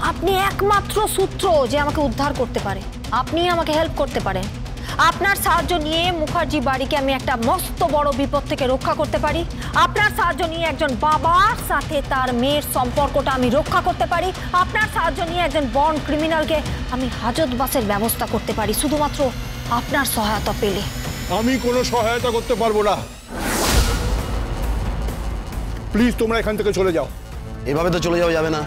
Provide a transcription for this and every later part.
আপনি একমাত্র সূত্র যে আমাকে উদ্ধার করতে পারে। আপনি আমাকে হেল্প করতে পারেন। আপনার সাহায্য নিয়ে মুখার্জি বাড়িকে আমি একটা মস্ত বড় বিপদ থেকে রক্ষা করতে পারি। আপনার সাহায্য নিয়ে একজন বাবার সাথে তার মেয়ের সম্পর্কটা আমি রক্ষা করতে পারি। আপনার সাহায্য নিয়ে একজন বর্ন ক্রিমিনালকে আমি হাজতবাসের ব্যবস্থা করতে পারি, শুধুমাত্র আপনার সহায়তা পেলে। আমি কোনো সহায়তা করতে পারবো না। প্লিজ তোমরা এখান থেকে চলে যাও। এভাবে তো চলে যাওয়া যাবে না,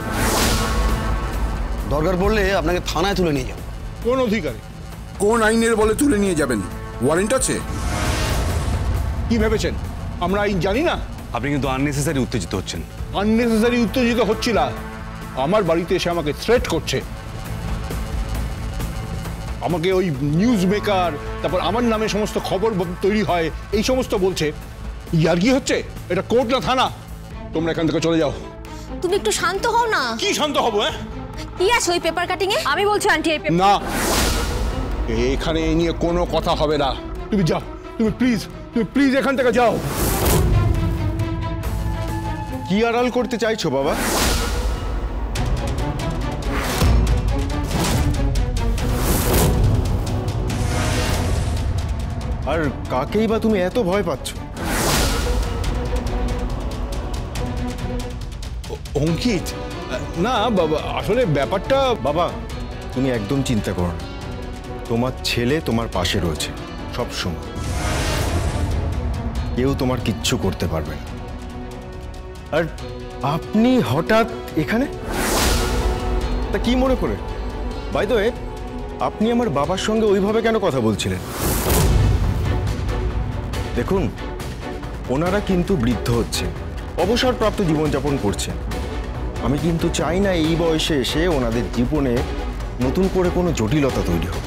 দরকার পড়লে আপনাকে থানায় তুলে নিয়ে যাব। কোন অধিকারে? কোন আইনের বলে তুলে নিয়ে যাবেন? ওয়ারেন্ট আছে? কি ভেবেছেন আমরা আইন জানি না? আপনি কিন্তু আননেসেসারি উত্তেজিত হচ্ছেন। আননেসেসারি উত্তেজিত হচ্ছি না, আমার বাড়িতে এসে আমাকে থ্রেট করছে। আমাকে ওই নিউজ মেকার, তারপর আমার নামে সমস্ত খবর তৈরি হয় এই সমস্ত বলছে। ইয়ার কি হচ্ছে? এটা কোর্ট না থানা। তোমরা এখান থেকে চলে যাও। তুমি একটু শান্ত হও না। কি শান্ত হবো? কি আছে ওই পেপার কাটিং এ? আমি বলছি আন্টি এই পেপার না, এখানে এই নিয়ে কোনো কথা হবে না। তুমি যাও, তুমি প্লিজ এখান থেকে যাও। কি আড়াল করতে চাইছো বাবা? আর কাকেই বা তুমি এত ভয় পাচ্ছ? অঙ্কিত, না বাবা, আসলে ব্যাপারটা বাবা তুমি একদম চিন্তা করো না, তোমার ছেলে তোমার পাশে রয়েছে সব সময়। কেউ তোমার কিচ্ছু করতে পারবে না। আর আপনি হঠাৎ এখানে, তা কি মনে করে? বাই দ্য ওয়ে, আপনি আমার বাবার সঙ্গে ওইভাবে কেন কথা বলছিলেন? দেখুন, ওনারা কিন্তু বৃদ্ধ হচ্ছে, অবসরপ্রাপ্ত জীবনযাপন করছেন। আমি কিন্তু চাই না এই বয়সে এসে ওনাদের জীবনে নতুন করে কোনো জটিলতা তৈরি হোক।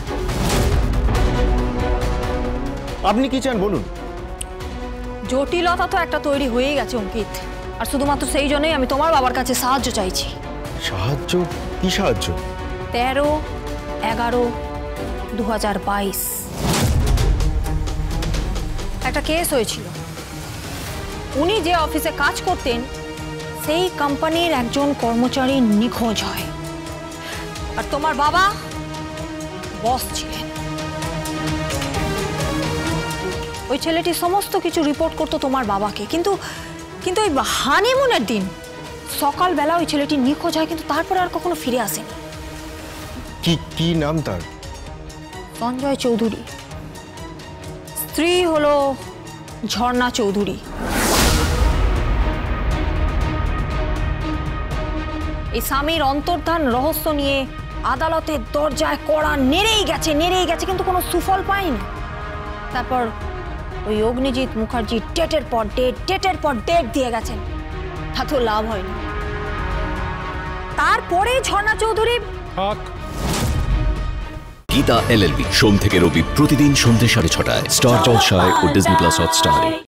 আপনি কি চান বলুন? জটিলতা তো একটা তৈরি হয়ে গেছে অঙ্কিত, আর শুধুমাত্র সেই জন্যই আমি তোমার বাবার কাছে সাহায্য চাইছি। সাহায্য? কি সাহায্য? 13/11/2022 একটা কেস হয়েছিল। উনি যে অফিসে কাজ করতেন সেই কোম্পানির একজন কর্মচারী নিখোঁজ হয়, আর তোমার বাবা বস ছিলেন। ওই ছেলেটি সমস্ত কিছু রিপোর্ট করতো তোমার বাবাকে, কিন্তু ওই হানিমুনের দিন সকালবেলা ওই ছেলেটি নিখোঁজ হয়, কিন্তু তারপর আর কখনো ফিরে আসেনি। কি নাম তার? সঞ্জয় চৌধুরী। স্ত্রী হলো ঝর্ণা চৌধুরী। এই স্বামীর অন্তর্ধান রহস্য নিয়ে আদালতের দরজায় কড়া নেড়েই গেছে, কিন্তু কোনো সুফল পায়নি। তারপর ওই অগ্নিজিৎ মুখার্জি ডেটের পর ডেট দিয়ে গেছেন, তাতে লাভ হয়নি। তারপরে ঝর্ণা চৌধুরী। থাক। গীতা LLB সোম থেকে রবি প্রতিদিন সন্ধ্যে 6:30টায় স্টার জলসায় ও ডিজনি প্লাস হটস্টারে।